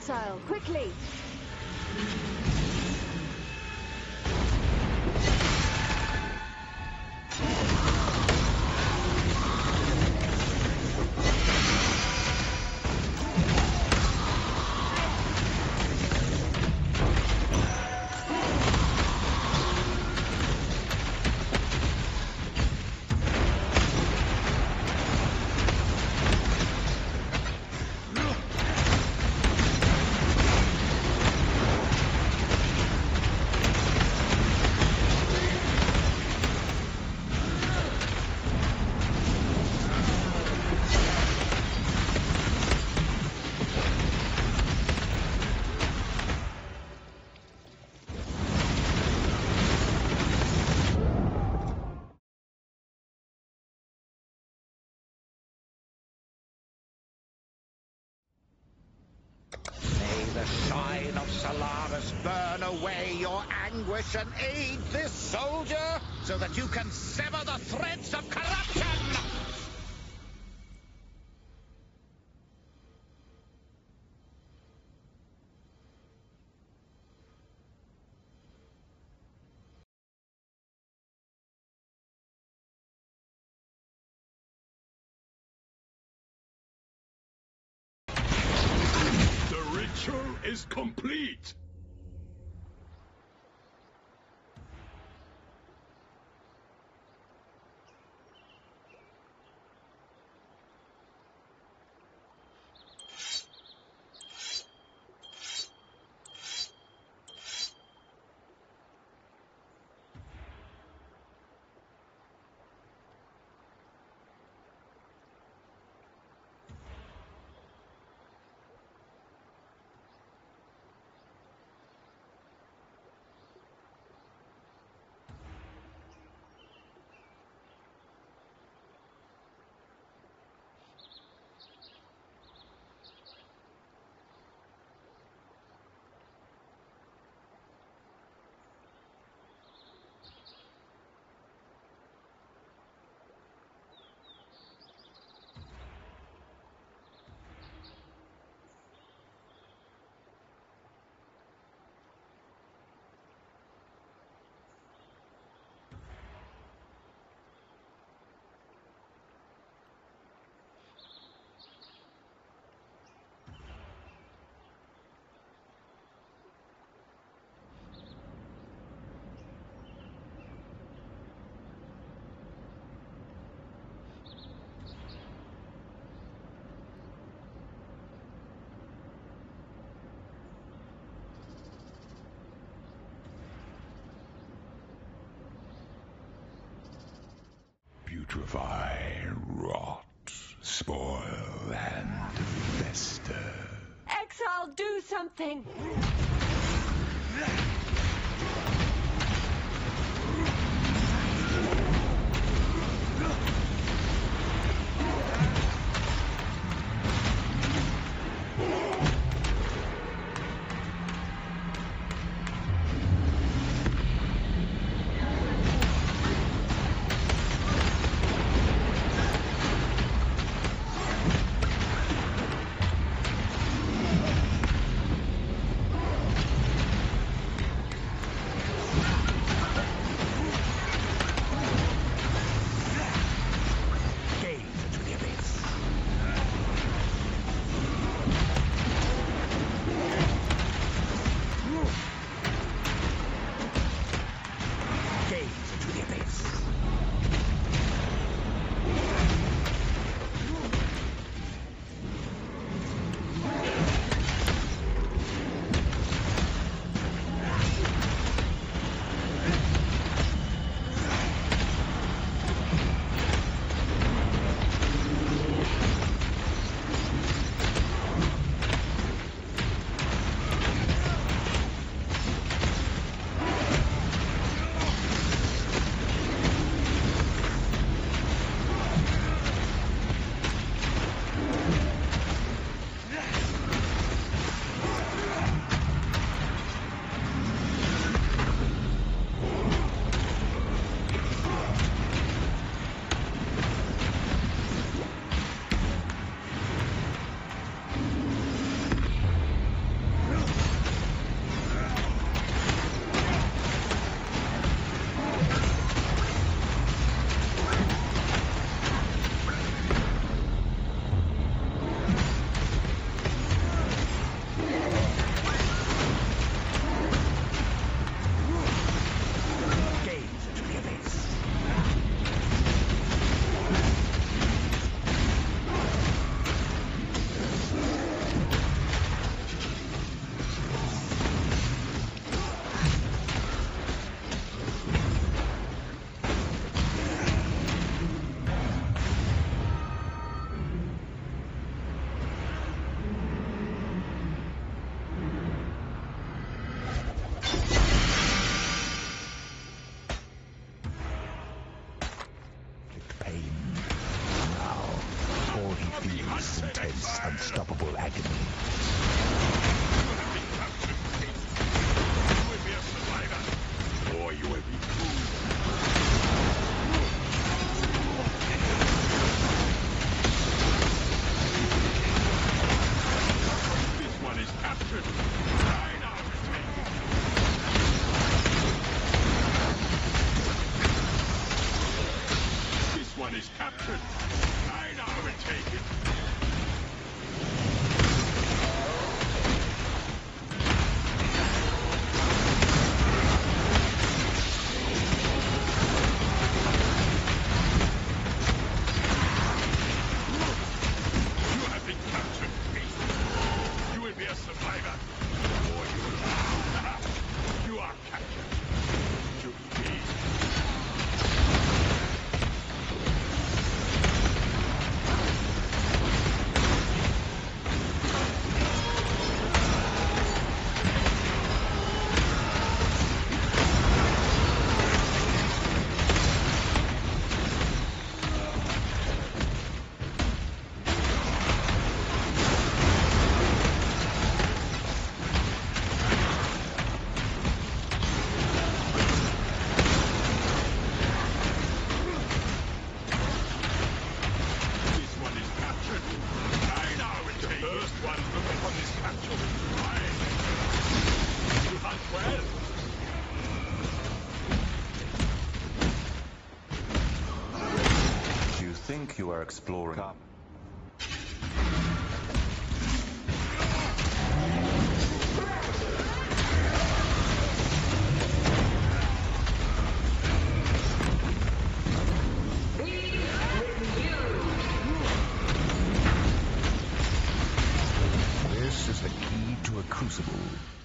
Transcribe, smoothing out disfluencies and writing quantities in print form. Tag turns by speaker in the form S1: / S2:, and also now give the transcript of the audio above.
S1: Exile, quickly!
S2: The shine of Solaris burn away your anguish and aid this soldier so that you can sever the threads of corruption!
S3: The ritual is complete!
S4: Putrefy, rot, spoil, and fester.
S1: Exile, do something!
S4: unstoppable agony.
S3: You have been captured, Beast. You will be a survivor, or you will be fooled. This one is captured. I now take it. This one is captured. I now take it. You have been captured, Beast. You will be a survivor, or you will die. You are captured. To be. This one is captured. I now will take the first one look upon this capture. Mine. You hunt well.
S5: You think you are exploring?
S4: This is the key to a crucible.